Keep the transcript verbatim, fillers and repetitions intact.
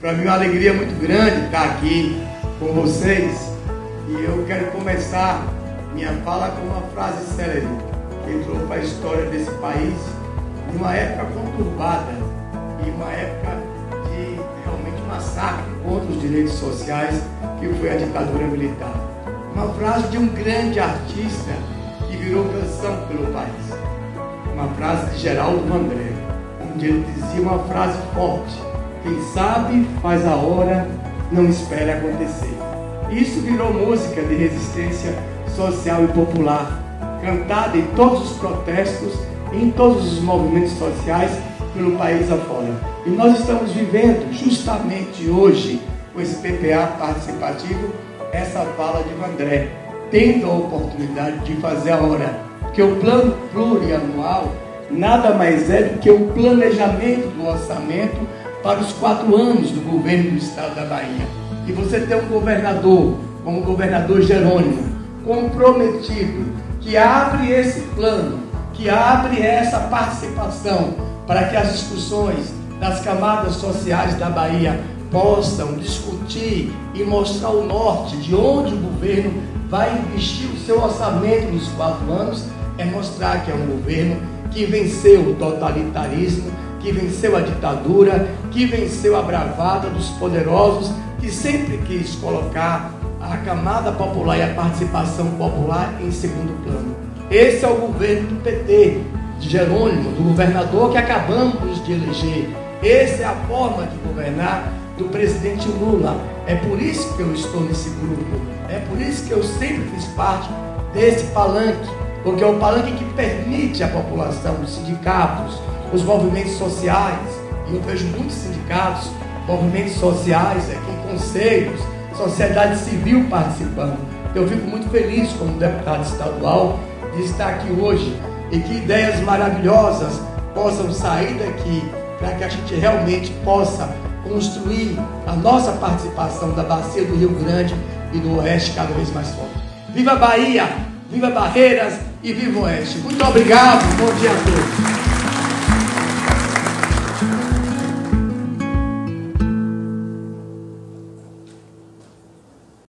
Para mim é uma alegria muito grande estar aqui com vocês e eu quero começar minha fala com uma frase célebre que entrou para a história desse país em uma época conturbada e uma época de realmente massacre contra os direitos sociais, que foi a ditadura militar. Uma frase de um grande artista que virou canção pelo país. Uma frase de Geraldo Vandré, onde ele dizia uma frase forte: quem sabe faz a hora, não espera acontecer. Isso virou música de resistência social e popular, cantada em todos os protestos, em todos os movimentos sociais pelo país afora. E nós estamos vivendo justamente hoje, com esse P P A participativo, essa fala de Vandré, tendo a oportunidade de fazer a hora, porque o plano plurianual nada mais é do que o planejamento do orçamento para os quatro anos do governo do estado da Bahia. E você tem um governador, como o governador Jerônimo, comprometido, que abre esse plano, que abre essa participação para que as discussões das camadas sociais da Bahia possam discutir e mostrar o norte de onde o governo vai investir o seu orçamento nos quatro anos, é mostrar que é um governo que venceu o totalitarismo, que venceu a ditadura, que venceu a bravata dos poderosos, que sempre quis colocar a camada popular e a participação popular em segundo plano. Esse é o governo do P T, de Jerônimo, do governador que acabamos de eleger. Essa é a forma de governar do presidente Lula. É por isso que eu estou nesse grupo, é por isso que eu sempre fiz parte desse palanque, porque é o palanque que permite à população, os sindicatos, os movimentos sociais, e eu vejo muitos sindicatos, movimentos sociais aqui em conselhos, sociedade civil participando. Eu fico muito feliz como deputado estadual de estar aqui hoje e que ideias maravilhosas possam sair daqui para que a gente realmente possa construir a nossa participação da bacia do Rio Grande e do Oeste cada vez mais forte. Viva a Bahia, viva Barreiras e viva o Oeste. Muito obrigado, bom dia a todos.